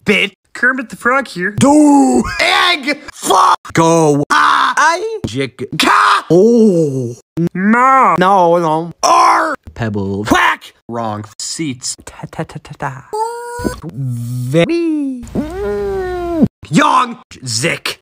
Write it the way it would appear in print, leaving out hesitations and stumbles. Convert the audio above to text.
bit. Kermit the Frog here. Do. Egg. Fuck. Go. I. Jick. Ka. Oh. No. No. R. Pebble. Quack. Wrong. Seats. Ta ta ta ta ta. Very. Young. Zick.